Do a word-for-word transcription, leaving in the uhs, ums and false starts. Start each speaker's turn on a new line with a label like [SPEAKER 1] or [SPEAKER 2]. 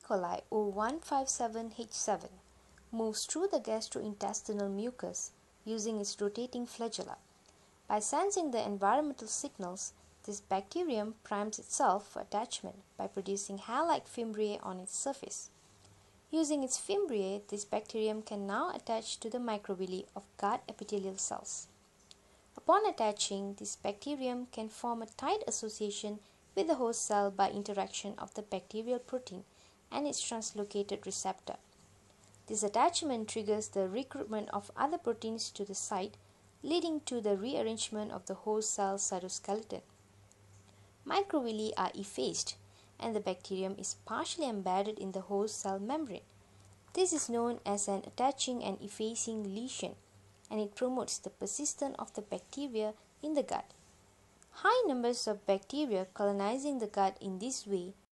[SPEAKER 1] coli O one five seven H seven moves through the gastrointestinal mucus using its rotating flagella. By sensing the environmental signals, this bacterium primes itself for attachment by producing hair-like fimbriae on its surface. Using its fimbriae, this bacterium can now attach to the microvilli of gut epithelial cells. Upon attaching, this bacterium can form a tight association with the host cell by interaction of the bacterial protein and its translocated receptor. This attachment triggers the recruitment of other proteins to the site, leading to the rearrangement of the host cell cytoskeleton. Microvilli are effaced, and the bacterium is partially embedded in the host cell membrane. This is known as an attaching and effacing lesion, and it promotes the persistence of the bacteria in the gut. High numbers of bacteria colonizing the gut in this way